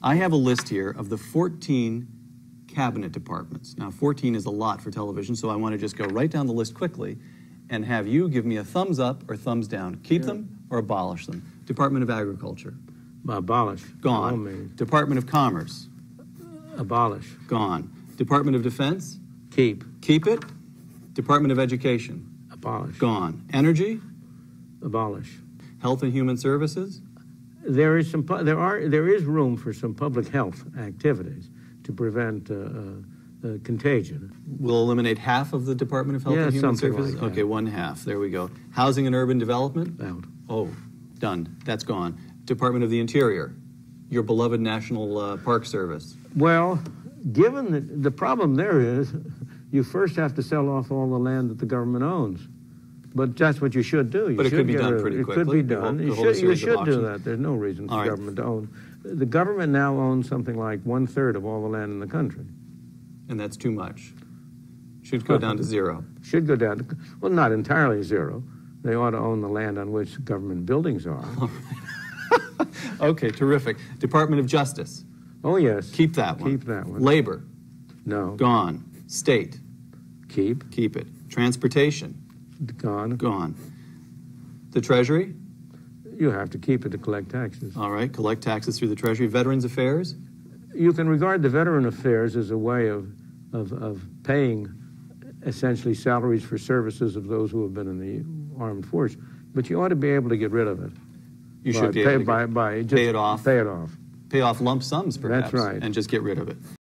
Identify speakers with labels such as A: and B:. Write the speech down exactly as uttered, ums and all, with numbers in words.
A: I have a list here of the fourteen cabinet departments. Now, fourteen is a lot for television, so I want to just go right down the list quickly and have you give me a thumbs up or thumbs down. Keep
B: Sure.
A: them or abolish them. Department of Agriculture.
B: Abolish.
A: Gone.
B: Oh, man.
A: Department of Commerce.
B: Abolish.
A: Gone. Department of Defense.
B: Keep.
A: Keep it. Department of Education.
B: Abolish.
A: Gone. Energy.
B: Abolish.
A: Health and Human Services.
B: There is some. pu- There are. There is room for some public health activities to prevent uh, uh, uh, contagion.
A: We'll eliminate half of the Department of Health
B: Yeah,
A: and Human
B: something
A: Services.
B: like that.
A: Okay, one half. There we go. Housing and Urban Development.
B: Out.
A: Oh, done. That's gone. Department of the Interior. Your beloved National uh, Park Service.
B: Well, given that the problem there is, you first have to sell off all the land that the government owns. But that's what you should do. You
A: But it
B: should
A: could be
B: get
A: done
B: rid of-
A: pretty
B: It
A: quickly.
B: could be
A: You hold-
B: done.
A: you
B: You
A: hold a
B: should, you
A: series of
B: should do
A: auctions.
B: that. There's no reason for
A: All
B: the
A: right.
B: government to own. The government now owns something like one-third of all the land in the country.
A: And that's too much. Should go down to zero.
B: Should go down to, well, not entirely zero. They ought to own the land on which government buildings are.
A: Okay, terrific. Department of Justice.
B: Oh, yes.
A: Keep that one.
B: Keep that one.
A: Labor.
B: No.
A: Gone. State.
B: Keep.
A: Keep it. Transportation.
B: Gone.
A: Gone. The Treasury.
B: You have to keep it to collect taxes.
A: All right, collect taxes through the Treasury. Veterans Affairs.
B: You can regard the Veteran Affairs as a way of, of, of paying essentially salaries for services of those who have been in the armed force. But you ought to be able to get rid of it.
A: You
B: by,
A: should be
B: pay,
A: able to
B: by,
A: get-
B: by just
A: pay it off.
B: Pay it off.
A: Pay off lump sums, perhaps.
B: right.
A: And just get rid of it.